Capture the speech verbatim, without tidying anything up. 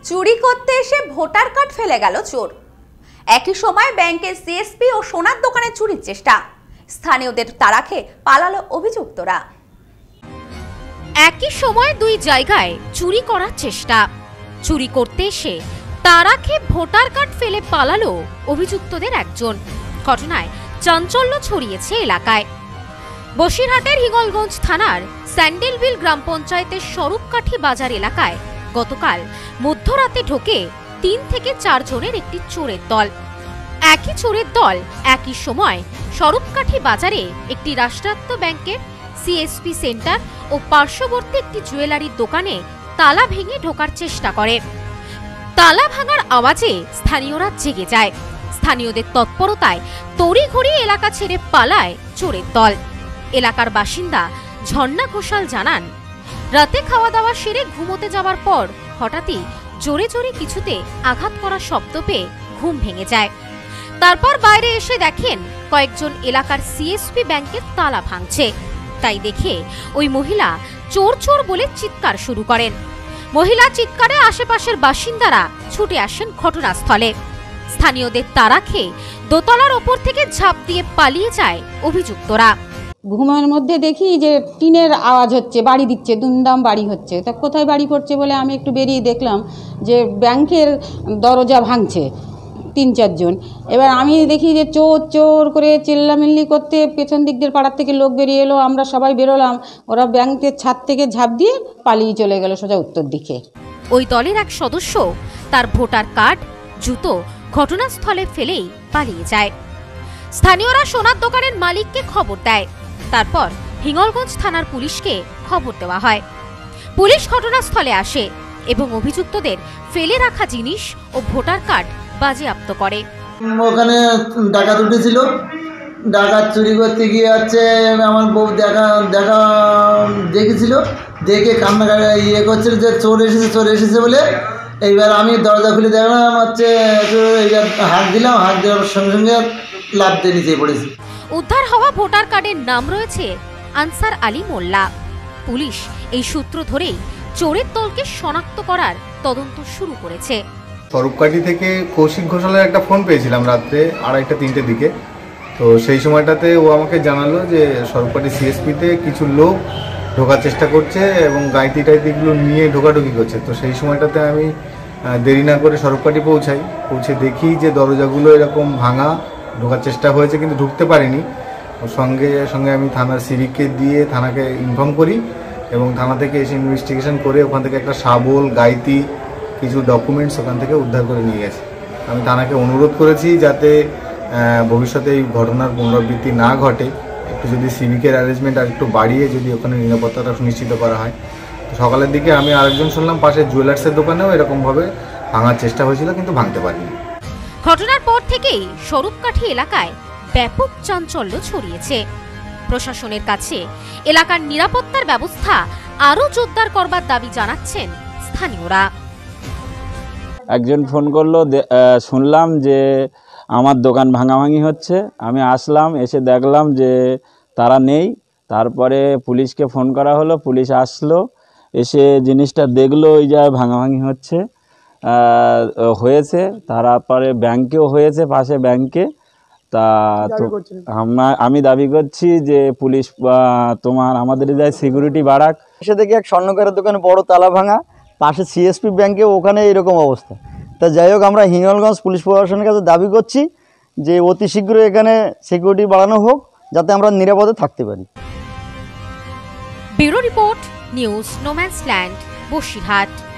চুরি করতে এসে ভোটার কার্ড ফেলে গেল চোর। একই সময় ব্যাংকের সিএসপি ও সোনার দোকানে চুরির চেষ্টা। স্থানীয়দের তাড়া খেয়ে পালালো অভিযুক্তরা। একই সময় দুই জায়গায় চুরি করার চেষ্টা। চুরি করতে এসে তাড়া খেয়ে ভোটার কার্ড ফেলে পালালো অভিযুক্তদের একজন। ঘটনায় চাঞ্চল্য ছড়িয়েছে এলাকায়। বসিরহাটের হিঙ্গলগঞ্জ থানার স্যান্ডেলবিল গ্রাম পঞ্চায়েতের স্বরূপকাঠি বাজার এলাকায় গতকাল মধ্যরাতে ঢোকে তিন থেকে চার জনের একটি চোরের দল। একই চোরের দল একই সময় স্বরূপকাঠি বাজারে একটি রাষ্ট্রায়ত্ত ব্যাংকের সিএসপি সেন্টার ও পার্শ্ববর্তী একটি জুয়েলারির দোকানে তালা ভেঙে ঢোকার চেষ্টা করে। তালা ভাঙার আওয়াজে স্থানীয়রা জেগে যায়। স্থানীয়দের তৎপরতায় তড়িঘড়ি এলাকা ছেড়ে পালায় চোরের দল। এলাকার বাসিন্দা ঝর্ণা ঘোষাল জানান, রাতে খাওয়া দাওয়া সেরে ঘুমোতে যাওয়ার পর হঠাৎই জোরে জোরে কিছুতে আঘাত করা শব্দ পেয়ে ঘুম ভেঙে যায়। তারপর বাইরে এসে দেখেন কয়েকজন এলাকার সিএসপি ব্যাংকের তালা ভাঙছে। তাই দেখে ওই মহিলা চোর চোর বলে চিৎকার শুরু করেন। মহিলা চিৎকারে আশেপাশের বাসিন্দারা ছুটে আসেন ঘটনাস্থলে। স্থানীয়দের তাড়া খেয়ে দোতলার ওপর থেকে ঝাঁপ দিয়ে পালিয়ে যায় অভিযুক্তরা। ঘুমের মধ্যে দেখি যে টিনের আওয়াজ হচ্ছে, বাড়ি দিচ্ছে, দুমদাম বাড়ি হচ্ছে। তা কোথায় বাড়ি পড়ছে বলে আমি একটু বেরিয়ে দেখলাম যে ব্যাংকের দরজা ভাঙছে তিন চারজন। এবার আমি দেখি যে চোর চোর করে চিল্লামিল্লি করতে পেছন দিক দিয়ে পাড়ার থেকে লোক বেরিয়ে এলো। আমরা সবাই বেরোলাম। ওরা ব্যাংকের ছাদ থেকে ঝাঁপ দিয়ে পালিয়ে চলে গেল সোজা উত্তর দিকে। ওই দলের এক সদস্য তার ভোটার কার্ড, জুতো ঘটনাস্থলে ফেলেই পালিয়ে যায়। স্থানীয়রা সোনার দোকানের মালিককে খবর দেয়। তারপর হিঙ্গলগঞ্জ থানার পুলিশকে খবর দেওয়া হয়। পুলিশ ঘটনাস্থলে আসে এবং অভিযুক্তদের ফেলে রাখা জিনিস ও ভোটার কার্ড বাজেয়াপ্ত করে। ওখানে ডাকাত উঠেছিল। ডাকাত চুরি করতে গিয়ে হচ্ছে আমার বউ দেখা দেখা দেখেছিল, দেখে কান্নাকাটি ইয়ে করছিল যে চোর এসেছে চোর এসেছে বলে। এইবার আমি দরজা খুলে দেখলাম হচ্ছে হাঁক দিলাম, হাঁক দেওয়ার সঙ্গে সঙ্গে লাফ দিয়ে নিচে পড়েছি। উদ্ধার হওয়া ভোটার কার্ডের নাম রয়েছে আনসার আলী মোল্লা। পুলিশ এই সূত্র ধরেই চোরের দলকে শনাক্ত করার তদন্ত শুরু করেছে। স্বরূপকাঠি থেকে কৌশিক ঘোষালের একটা ফোন পেয়েছিলাম রাত্রে আড়াইটা তিনটের দিকে। তো সেই সময়টাতে ও আমাকে জানালো যে স্বরূপকাঠি সিএসপিতে কিছু লোক ঢোকার চেষ্টা করছে এবং গাইতি টাইতিগুলো নিয়ে ঢোকাঢুকি করছে। তো সেই সময়টাতে আমি দেরি না করে স্বরূপকাঠি পৌঁছাই। পৌঁছে দেখি যে দরজাগুলো এরকম ভাঙা, ঢোকার চেষ্টা হয়েছে কিন্তু ঢুকতে পারিনি। সঙ্গে সঙ্গে আমি থানার সিভিককে দিয়ে থানাকে ইনফর্ম করি এবং থানা থেকে এসে ইনভেস্টিগেশন করে ওখান থেকে একটা শাবল, গাইতি, কিছু ডকুমেন্টস ওখান থেকে উদ্ধার করে নিয়ে গেছে। আমি থানাকে অনুরোধ করেছি যাতে ভবিষ্যতে এই ঘটনার পুনরাবৃত্তি না ঘটে, একটু যদি সিভিকের অ্যারেঞ্জমেন্ট আর একটু বাড়িয়ে যদি ওখানে নিরাপত্তাটা সুনিশ্চিত করা হয়। সকালের দিকে আমি আরেকজন শুনলাম পাশে জুয়েলার্সের দোকানেও এরকমভাবে ভাঙার চেষ্টা হয়েছিল কিন্তু ভাঙতে পারিনি। ঘটনার পর থেকেই স্বরূপকাঠি এলাকায় ব্যাপক চাঞ্চল্য ছড়িয়েছে। প্রশাসনের কাছে এলাকার নিরাপত্তার ব্যবস্থা আরও জোরদার করবার দাবি জানাচ্ছেন স্থানীয়রা। একজন ফোন করলো, শুনলাম যে আমার দোকান ভাঙাভাঙি হচ্ছে। আমি আসলাম, এসে দেখলাম যে তারা নেই। তারপরে পুলিশকে ফোন করা হলো, পুলিশ আসলো, এসে জিনিসটা দেখলো ওই জায়গায় ভাঙাভাঙি হচ্ছে হয়েছে। তারপরে ব্যাংকেও হয়েছে, পাশে ব্যাংকে। তা আমি দাবি করছি যে পুলিশ তোমার আমাদের যায় সিকিউরিটি বাড়াক। এসে দেখি এক স্বর্ণকারের দোকানে বড় তালা ভাঙা, পাশে সিএসপি ব্যাংকে ওখানে এরকম অবস্থা। তা যাই হোক, আমরা হিঙ্গলগঞ্জ পুলিশ প্রশাসনের কাছে দাবি করছি যে অতি শীঘ্র এখানে সিকিউরিটি বাড়ানো হোক যাতে আমরা নিরাপদে থাকতে পারি। Bureau report, news no man's land, Basirhat.